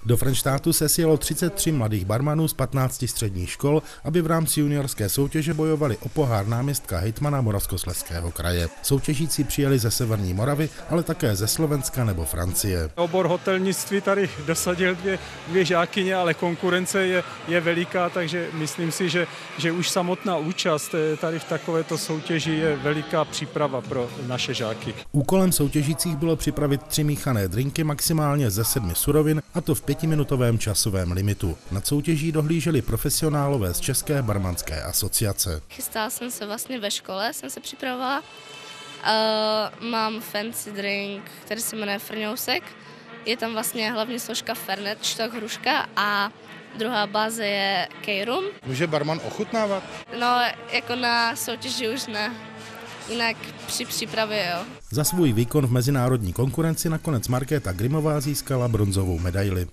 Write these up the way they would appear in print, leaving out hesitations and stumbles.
Do Frenštátu se sjelo 33 mladých barmanů z 15 středních škol, aby v rámci juniorské soutěže bojovali o pohár náměstka hejtmana Moravskoslezského kraje. Soutěžící přijeli ze Severní Moravy, ale také ze Slovenska nebo Francie. Obor hotelnictví tady dosadil dvě žákyně, ale konkurence je veliká, takže myslím si, že už samotná účast tady v takovéto soutěži je veliká příprava pro naše žáky. Úkolem soutěžících bylo připravit 3 míchané drinky maximálně ze 7 surovin, a to v 5minutovém časovém limitu. Nad soutěží dohlíželi profesionálové z České barmanské asociace. Chystala jsem se vlastně ve škole, jsem se připravovala. Mám fancy drink, který se jmenuje Frňousek. Je tam vlastně hlavní složka Fernet, štok, hruška a druhá báze je kejrum. Může barman ochutnávat? No, jako na soutěži už ne. Jinak při přípravě, jo. Za svůj výkon v mezinárodní konkurenci nakonec Markéta Grimová získala bronzovou medaili.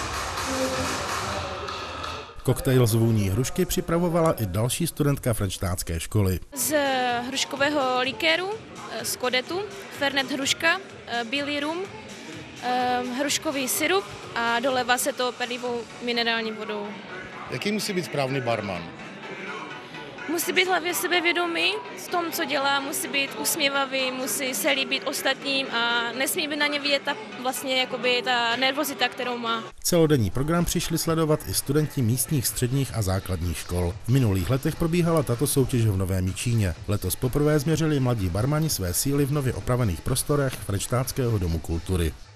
Koktejl z vůní hrušky připravovala i další studentka frenštátské školy. Z hruškového likéru, z kodetu, Fernet hruška, bílý rum, hruškový syrup a doleva se to perlivou minerální vodou. Jaký musí být správný barman? Musí být hlavně sebevědomý v tom, co dělá, musí být usměvavý, musí se líbit ostatním a nesmí být na ně vidět ta nervozita, kterou má. Celodenní program přišli sledovat i studenti místních středních a základních škol. V minulých letech probíhala tato soutěž v Novém Jičíně. Letos poprvé změřili mladí barmani své síly v nově opravených prostorech Frenštátského domu kultury.